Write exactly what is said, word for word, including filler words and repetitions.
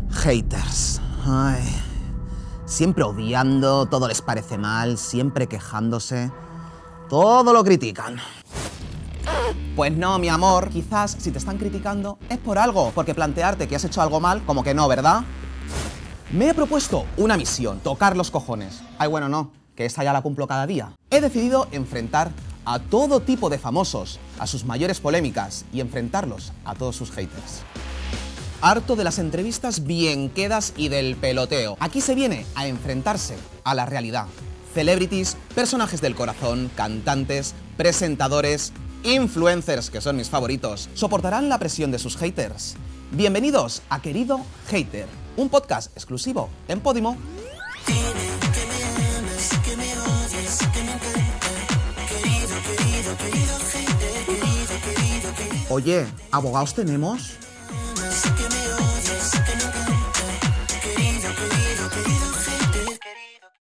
Haters. Ay. Siempre odiando, todo les parece mal, siempre quejándose. Todo lo critican. Pues no, mi amor, quizás si te están criticando es por algo, porque plantearte que has hecho algo mal, como que no, ¿verdad? Me he propuesto una misión, tocar los cojones. Ay, bueno, no, que esa ya la cumplo cada día. He decidido enfrentar a todo tipo de famosos, a sus mayores polémicas y enfrentarlos a todos sus haters. Harto de las entrevistas bien quedas y del peloteo. Aquí se viene a enfrentarse a la realidad. Celebrities, personajes del corazón, cantantes, presentadores, influencers, que son mis favoritos, ¿soportarán la presión de sus haters? Bienvenidos a Querido Hater, un podcast exclusivo en Podimo. Oye, ¿abogados tenemos?